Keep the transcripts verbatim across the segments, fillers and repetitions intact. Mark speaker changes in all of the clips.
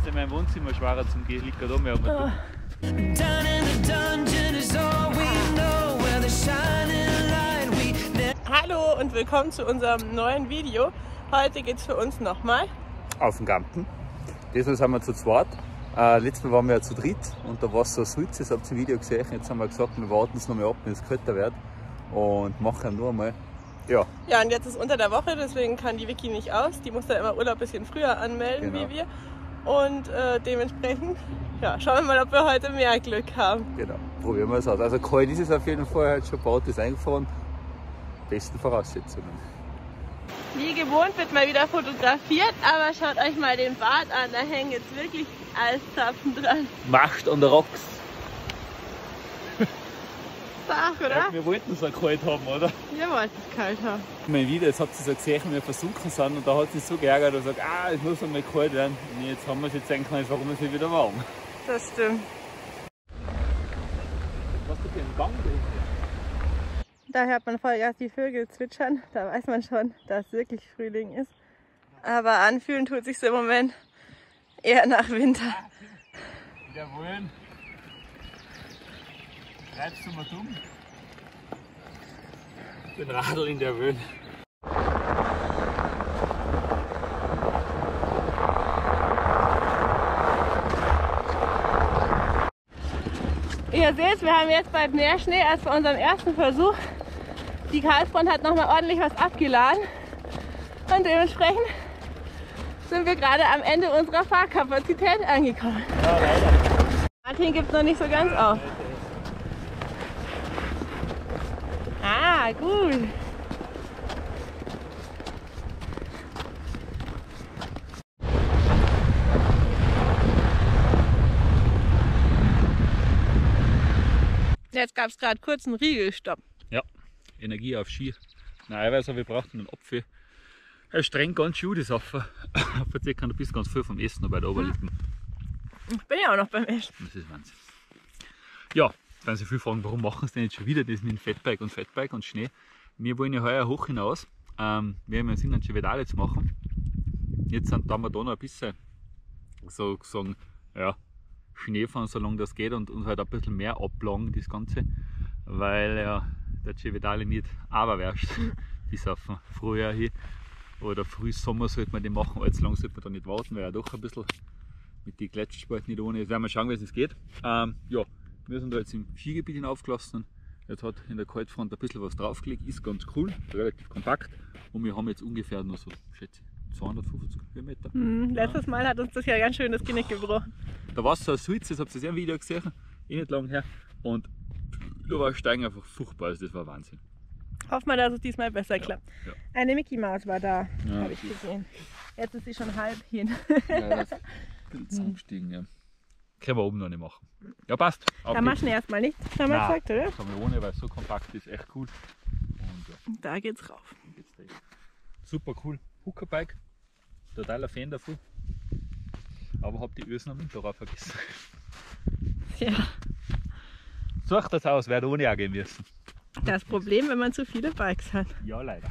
Speaker 1: in meinem Wohnzimmer schwerer zum Gehen, liegt da mehr. Oh.
Speaker 2: Hallo und willkommen zu unserem neuen Video. Heute geht es für uns nochmal
Speaker 1: auf den Gampen. Diesmal sind wir zu zweit. Äh, letztes Mal waren wir ja zu dritt und da war es so Sulz, das habt ihr im Video gesehen. Jetzt haben wir gesagt, wir warten es noch mal ab, wenn es kälter wird und machen nur einmal. Ja. Ja,
Speaker 2: und jetzt ist unter der Woche, deswegen kann die Vicky nicht aus. Die muss da immer Urlaub ein bisschen früher anmelden, genau, wie wir. Und äh, dementsprechend, ja, schauen wir mal, ob wir heute mehr Glück haben.
Speaker 1: Genau, probieren wir es aus. Also kalt ist es auf jeden Fall, heute schon baut ist eingefahren. Besten Voraussetzungen.
Speaker 2: Wie gewohnt wird mal wieder fotografiert, aber schaut euch mal den Bart an, da hängen jetzt wirklich Eiszapfen dran.
Speaker 1: Macht on the rocks.
Speaker 2: Sag, oder?
Speaker 1: Ja, wir wollten es auch kalt haben, oder?
Speaker 2: Wir wollten es kalt haben.
Speaker 1: Mein Video, jetzt habt ihr so gesehen, wir versunken sind und da hat sie so geärgert und gesagt, ah, es muss einmal kalt werden. Und jetzt haben wir es jetzt eigentlich, warum es wieder warm.
Speaker 2: Das stimmt.
Speaker 1: Was du für einen Gang da hinten?
Speaker 2: Da hört man voll erst die Vögel zwitschern, da weiß man schon, dass wirklich Frühling ist. Aber anfühlen tut sich im Moment eher nach Winter.
Speaker 1: Jawohl. Treibst du mal dumm? Den Radl in der Wöhn.
Speaker 2: Ihr seht, wir haben jetzt bald mehr Schnee als bei unserem ersten Versuch. Die Karlsfront hat noch mal ordentlich was abgeladen und dementsprechend sind wir gerade am Ende unserer Fahrkapazität angekommen.
Speaker 1: Ja, leider.
Speaker 2: Martin gibt es noch nicht so ganz auf. Ah, gut. Jetzt gab es gerade kurz einen Riegelstopp.
Speaker 1: Ja, Energie auf Ski. Nein, also wir brauchten einen Apfel. Er streng ganz schön, die Sache. Verzeiht kann du bist ganz viel vom Essen noch bei der Oberlippen.
Speaker 2: Ich bin ja auch noch beim Essen.
Speaker 1: Das ist Wahnsinn. Ja, jetzt werden Sie viel fragen, warum machen Sie denn jetzt schon wieder das mit dem Fatbike und Fatbike und Schnee? Wir wollen ja heuer hoch hinaus. Ähm, wir haben ja Sinn, einen Chevedale zu machen. Jetzt sind da wir da noch ein bisschen sozusagen, ja, Schnee fahren, solange das geht und, und halt ein bisschen mehr ablagen, das Ganze, weil ja der Chevedale nicht aberwärscht, die Sachen früher hier oder früh Sommer sollte man die machen, allzu lang sollte man da nicht warten, weil ja doch ein bisschen mit den Gletscherspalten nicht ohne, jetzt werden wir schauen, wie es geht. Ähm, ja, wir sind da jetzt im Skigebiet hinaufgelassen, jetzt hat in der Kaltfront ein bisschen was draufgelegt, ist ganz cool, relativ kompakt und wir haben jetzt ungefähr nur so, schätze ich, zweihundertfünfzig Kilometer.
Speaker 2: Mhm, letztes Mal hat uns das ja ganz schön das Genick gebrochen.
Speaker 1: Da war es so ein Sulz, das habt ihr ja im Video gesehen, eh nicht lang her. Und da war das Steigen einfach furchtbar, also das war Wahnsinn.
Speaker 2: Hoffen wir, dass es diesmal besser klappt.
Speaker 1: Ja, ja.
Speaker 2: Eine Mickey Maus war da,
Speaker 1: Ja,
Speaker 2: habe ich gesehen. Jetzt ist sie schon halb hin.
Speaker 1: Ja, das ist ein bisschen zusammengestiegen, ja. Können wir oben noch nicht machen. Ja, passt.
Speaker 2: Da machen wir erstmal nicht, haben wir gesagt, oder?
Speaker 1: Das haben wir ohne, weil es so kompakt ist, echt cool. Und ja,
Speaker 2: da geht's rauf.
Speaker 1: geht's da. Super cool. Hookerbike, totaler Fan davon. Aber hab die Ösen am Winterrad vergessen.
Speaker 2: Ja.
Speaker 1: Sucht das aus, wer ohne auch gehen müssen.
Speaker 2: Das Problem, wenn man zu viele Bikes hat.
Speaker 1: Ja, leider.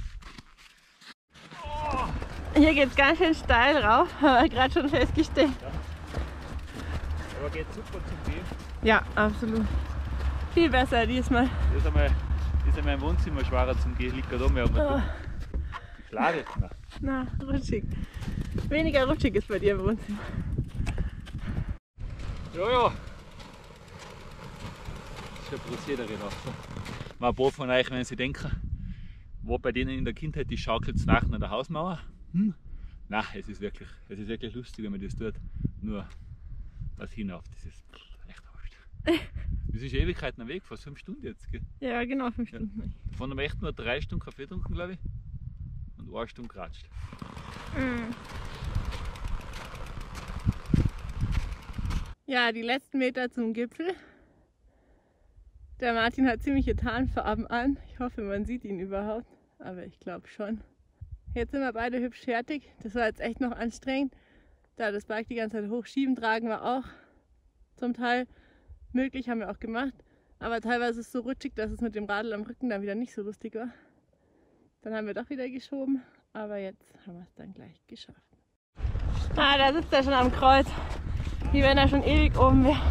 Speaker 2: Oh. Hier geht es ganz schön steil rauf, haben wir gerade schon festgestellt.
Speaker 1: Ja. Aber geht super zum Gehen.
Speaker 2: Ja, absolut. Viel besser diesmal.
Speaker 1: Das ist einmal, das ist einmal im Wohnzimmer schwerer zum Gehen, liegt gerade oben. Oh. Klar jetzt noch.
Speaker 2: Na, rutschig. Weniger rutschig ist bei dir im Wohnzimmer.
Speaker 1: Ja, ja. Das ist ein Prozedere nach. Mal ein paar von euch, wenn sie denken, wo bei denen in der Kindheit die schaukelt nach an der Hausmauer. Hm? Nein, es ist wirklich, es ist wirklich lustig, wenn man das tut. Nur was hinauf, das ist echt wurscht. Das ist Ewigkeiten am Weg, fast fünf Stunden jetzt. Gell?
Speaker 2: Ja, genau, fünf Stunden.
Speaker 1: Ja. Davon haben wir echt nur drei Stunden Kaffee getrunken, glaube ich. Und eine Stunde geratscht.
Speaker 2: Mm. Ja, die letzten Meter zum Gipfel. Der Martin hat ziemliche Tarnfarben an. Ich hoffe, man sieht ihn überhaupt, aber ich glaube schon. Jetzt sind wir beide hübsch fertig. Das war jetzt echt noch anstrengend. Da das Bike die ganze Zeit hochschieben, tragen war auch zum Teil möglich, haben wir auch gemacht. Aber teilweise ist es so rutschig, dass es mit dem Radl am Rücken dann wieder nicht so lustig war. Dann haben wir doch wieder geschoben, aber jetzt haben wir es dann gleich geschafft. Ah, da sitzt er schon am Kreuz. Wie wenn er schon ewig oben wäre.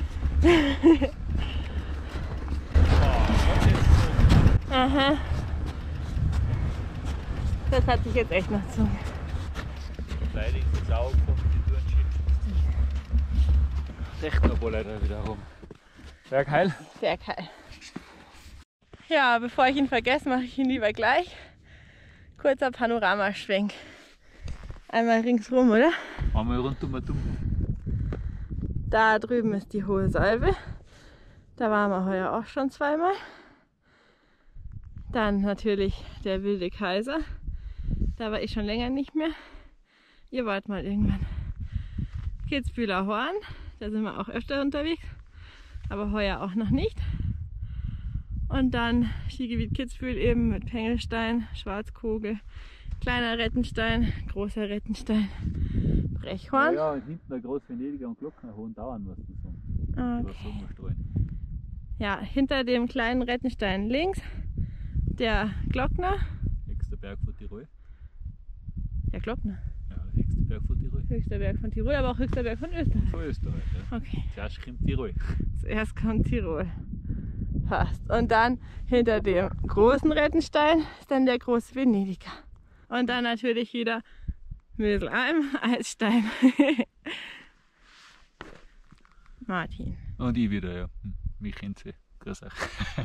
Speaker 2: Aha. Das hat sich jetzt echt noch zu.
Speaker 1: Leidig ist auch von die Turnschicht. Echt noch wohl leider wieder rum. Sehr geil.
Speaker 2: Sehr geil. Ja, bevor ich ihn vergesse, mache ich ihn lieber gleich. Kurzer Panoramaschwenk. Einmal ringsrum, oder?
Speaker 1: Einmal rundum und dumm.
Speaker 2: Da drüben ist die Hohe Salbe. Da waren wir heuer auch schon zweimal. Dann natürlich der Wilde Kaiser. Da war ich schon länger nicht mehr. Ihr wart mal irgendwann. Kitzbüheler Horn. Da sind wir auch öfter unterwegs. Aber heuer auch noch nicht. Und dann Skigebiet Kitzbühel eben mit Pengelstein, Schwarzkogel, kleiner Rettenstein, großer Rettenstein, Brechhorn.
Speaker 1: Ja, ja, und hinten der Großvenediger und Glockner hohen Dauern, musst du sagen.
Speaker 2: Okay. Ja, hinter dem kleinen Rettenstein links der Glockner.
Speaker 1: Höchster Berg von Tirol.
Speaker 2: Der Glockner.
Speaker 1: Ja, der höchste Berg von Tirol.
Speaker 2: Höchster Berg von Tirol, aber auch höchster Berg von Österreich.
Speaker 1: Von Österreich, ja.
Speaker 2: Okay.
Speaker 1: Zuerst kommt Tirol.
Speaker 2: Zuerst kommt Tirol. Passt. Und dann hinter dem großen Rettenstein ist dann der große Venediger. Und dann natürlich wieder Möselalm, Eisstein. Martin.
Speaker 1: Und ich wieder, ja. Hm, mich kennt sie. Grüß euch.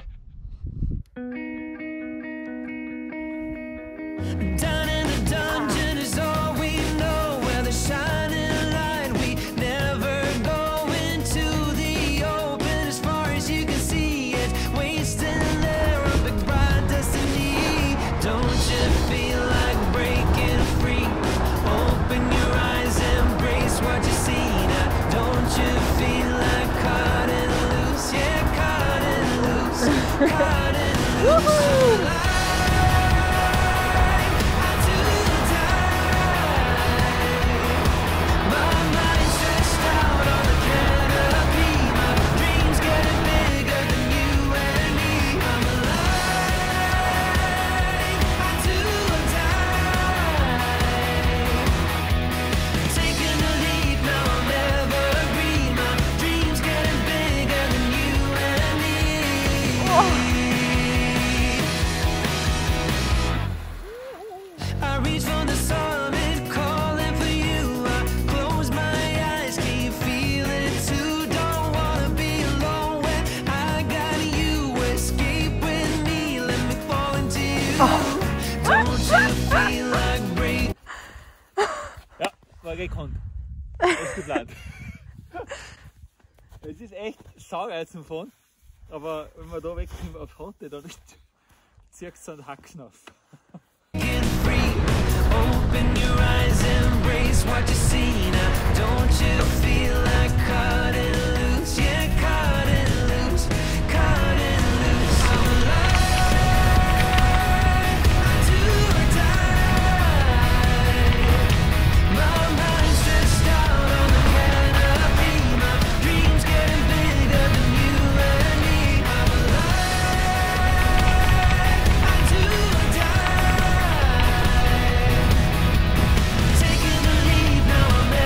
Speaker 3: Down in the dungeon is all we know, where the shining light, we never go into the open. As far as you can see it, wasting there, a big bright destiny. Don't you feel like breaking free? Open your eyes, embrace what you see now. Don't you feel like cutting loose? Yeah, cutting loose, cutting loose.
Speaker 1: Ja, war gekonnt. Echt geplant. Es ist echt saugeil zum Fahren, aber wenn man da wegkommt auf Fronte, dann zieht es so einen Haxen auf.
Speaker 3: Open your eyes, embrace what you see now. Don't you feel like cutting loose? Yeah, cutting loose, cutting loose. I'm alive, I do or die. My mind's stressed out on the canopy. My dreams getting bigger than you and me. I'm alive, I do or die. Taking the lead now, I'm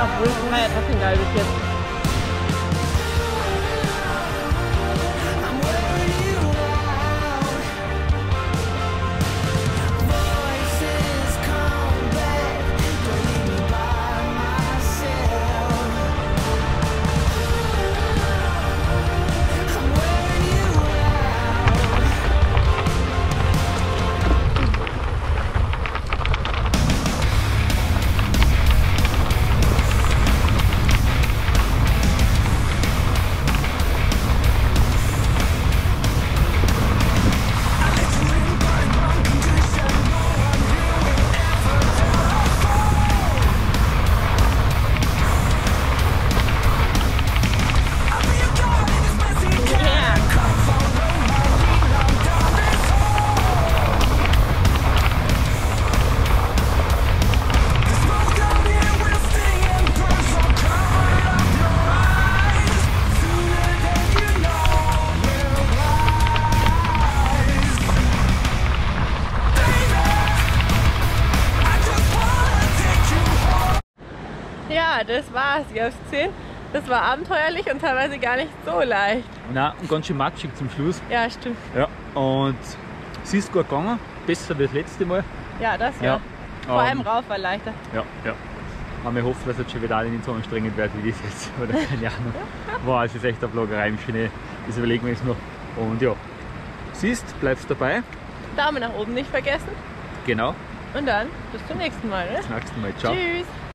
Speaker 2: obwohl es war ja trotzdem geil bis jetzt.
Speaker 3: I'm wearing you out. Voices come back, don't leave me by myself. I'm wearing you out.
Speaker 2: Ja, das war's. Ihr habt's gesehen. Das war abenteuerlich und teilweise gar nicht so leicht.
Speaker 1: Nein, und ganz schön matschig zum Schluss.
Speaker 2: Ja, stimmt.
Speaker 1: Ja, und sie ist gut gegangen, besser wie das letzte Mal.
Speaker 2: Ja, das ja.
Speaker 1: Ja.
Speaker 2: Vor allem
Speaker 1: Ähm,
Speaker 2: rauf war leichter.
Speaker 1: Ja, ja. Aber ich hoffe, dass es schon wieder alle nicht so anstrengend wird wie das jetzt. Oder keine Ahnung. Wow, es ist echt eine Vloggerei im Schnee. Das überlegen wir uns noch. Und ja, siehst, bleibst dabei.
Speaker 2: Daumen nach oben nicht vergessen.
Speaker 1: Genau.
Speaker 2: Und dann bis zum nächsten Mal. Ne?
Speaker 1: Bis zum nächsten Mal. Ciao.
Speaker 2: Tschüss.